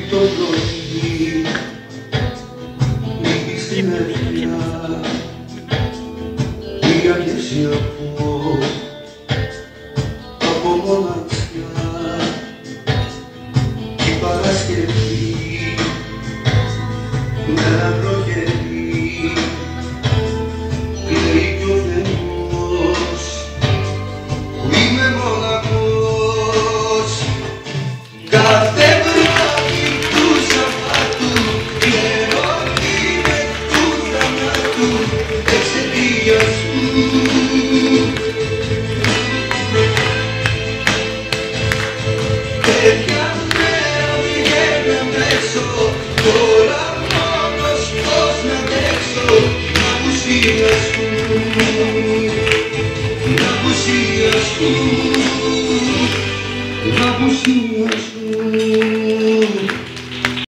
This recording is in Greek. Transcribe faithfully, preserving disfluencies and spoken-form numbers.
το πρωί λείπει στην αγκαλιά, πήγα και σιωπώ από μοναξιά. Η Παρασκευή μέρα προχερή, λέει κι ο Θεός που είμαι μοναχός. Κάθε βράδυ του Σαββάτου γερόντιμε του θανάτου εξαιτίας του. Τέτοια μέρα βγαίνε έξω, τώρα μόνος πώς να αντέξω, να απουσιαστούν, να απουσιαστούν, να απουσιαστούν.